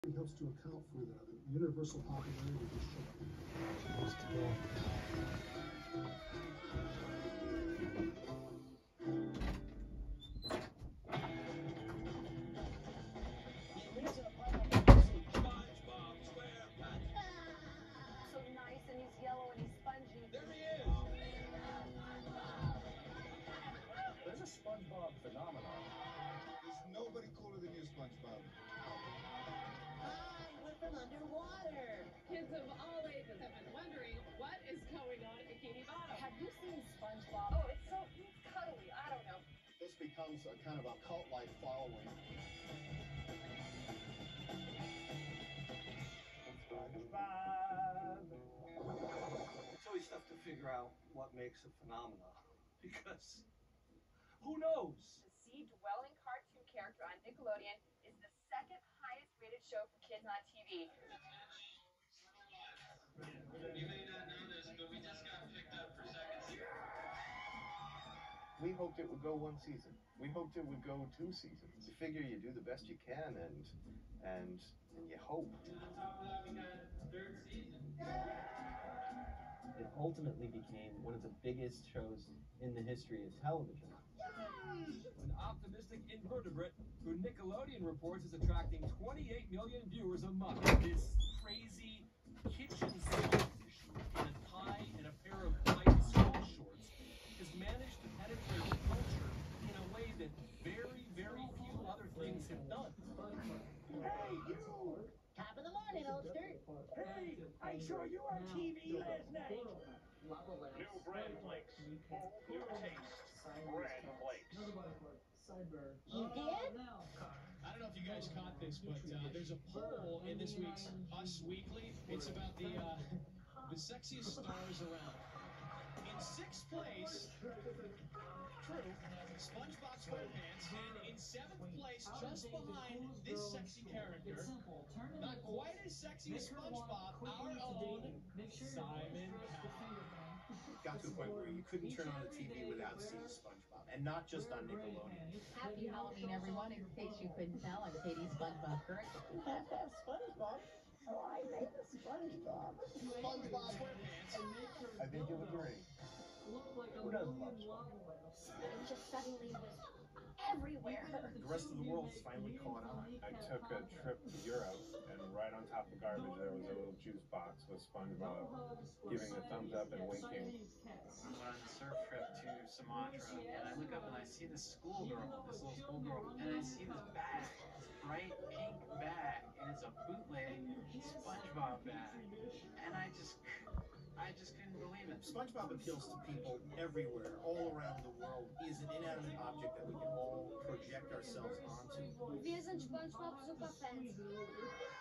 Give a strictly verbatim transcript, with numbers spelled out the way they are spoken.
It helps to account for the universal popularity of the show. So nice, and he's yellow and he's spongy. There he is. There's a SpongeBob phenomenon. There's nobody cooler than you, SpongeBob. Hi, we're from underwater. Kids of all ages have been wondering what is going on at Bikini Bottom. Have you seen SpongeBob? Oh, it's so it's cuddly. I don't know. This becomes a kind of a cult-like following. SpongeBob. It's always tough to figure out what makes a phenomenon because who knows? The sea-dwelling cartoon character on Nickelodeon is the second highest rated show for kids on T V. You may not know this, but we just got picked up for second season. We hoped it would go one season. We hoped it would go two seasons. You figure you do the best you can and and and you hope. And on top of that, we got a third season. It ultimately became one of the biggest shows in the history of television. An optimistic invertebrate who Nickelodeon reports is attracting twenty-eight million viewers a month. This crazy kitchen starfish in a tie and a pair of tight school shorts has managed to penetrate culture in a way that very, very few other things have done. Hey, you! Top of the morning, Ulster. Hey, I saw you on T V last night. New bread flakes. New taste. Bread flakes. You did? I don't know if you guys caught this, but uh, there's a poll in this week's Us Weekly. It's about the uh, the sexiest stars around. In sixth place, true, SpongeBob SquarePants, and in seventh place, just behind this sexy character, not quite as sexy as SpongeBob, our own Simon Cowell. Got to a point where you couldn't turn on the T V without seeing SpongeBob, and not just on Nickelodeon. Happy Halloween, everyone. In case you couldn't tell, I'm Katie SpongeBob Kirk. You have to have SpongeBob. So I made the SpongeBob. SpongeBob SquarePants. I think you would agree. Who doesn't love SpongeBob? It just suddenly was everywhere. The rest of the world is finally caught on. I took a trip to Europe, and right on top of garbage there was a little juice box with SpongeBob giving a thumbs up and winking. I'm on a surf trip to Sumatra, and I look up and I see this schoolgirl, this little schoolgirl, and I see this bag, this bright pink bag, and it's a bootleg SpongeBob bag, and I just, I just couldn't believe it. SpongeBob appeals to people everywhere, all around the world. He is an inanimate object that we can all project ourselves onto. Wir sind SpongeBob Superfans.